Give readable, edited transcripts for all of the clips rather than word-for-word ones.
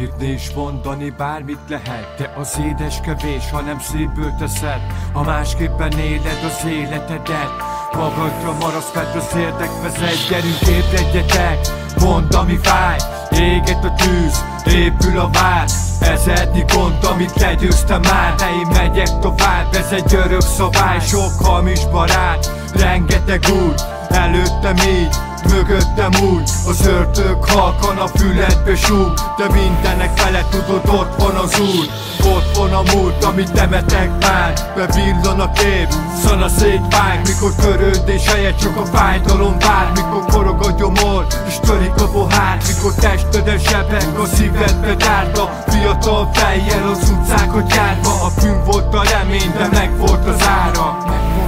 Írni és mondani bármit lehet, de az édes kevés, ha nem szívből teszed. Ha másképpen éled az életedet, magadra maradsz, mert az érdek vezet. Gyerünk, ébredjetek, mondd ami fáj. Éget a tűz, épül a vád. Ezernyi gond, amit legyőztem már. De én megyek tovább, ez egy örök szabály. Sok hamis barát, rengeteg út. Előttem így, mögöttem úgy. Az ördög halkan a füledbe súg, de mindenek fele tudod, ott van az út. Ott van a múlt, amit temetek már. Bevillan a kép, szanaszét vág. Mikor törődés helyett csak a fájdalom vár. Mikor forog a gyomor, és törik a bohár. Mikor testeden sebek, a szívedbe dárta. Fiatal fejjel az utcákat járva. A bűn volt a remény, de meg volt az ára.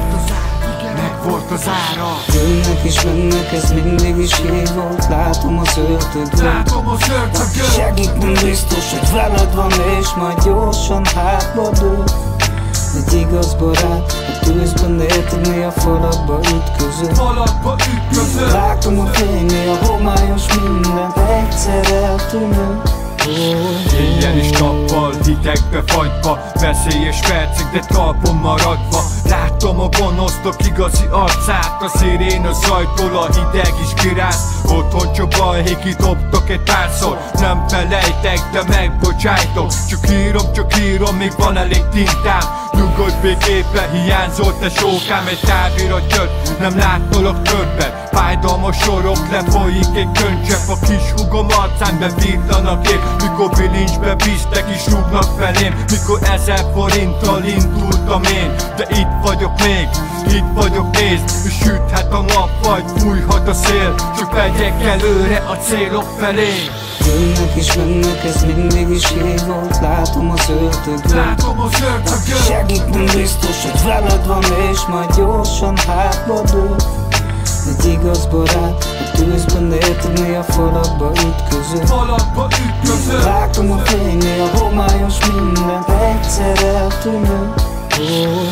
Volt az ára. Jönnek és mennek, ez mindig is így volt. Látom az ördögöt, segít, nem biztos, hogy veled van, és majd gyorsan hátradől. Egy igaz barát, a tűzben érteni, a falakba ütközött. Látom a fényé, a homályos mindent egyszer eltűnő. Éjjel és nappal, hidegbe fagyva, veszélyes percek, de talpon maradva. Látom a gonosztok igazi arcát, a szirén a zajtól a hideg is kiráz. Otthon csak balhékig dobtok egy párszor. Nem felejtek, de megbocsájtok. Csak írom, még van elég tintám. Nyugodj békébe, hiányzol te sókám. Egy távirat jött, nem láttalak többet. Fájdalmas sorok, lefolyik egy könycsepp. A kis húgom arcán bevillan a kép. Mikor bilincsbe bíztek és rúgnak felém. Mikor 1000 forinttal indultam én, de itt vagyok még, itt vagyok, nézd. És süthet a nap, vagy fújhat a szél. Csak megyek előre a célok felé. Jönnek és mennek, ez mindig is így volt. Látom az ördögöt, segít, nem biztos, hogy veled van, és majd gyorsan hátradől. Egy igaz barát, a tűzben érteni, a falakba ütközött. Látom a fényé, a homályos mindent egyszer eltűnő.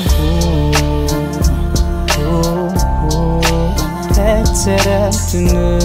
Egyszer eltűnő.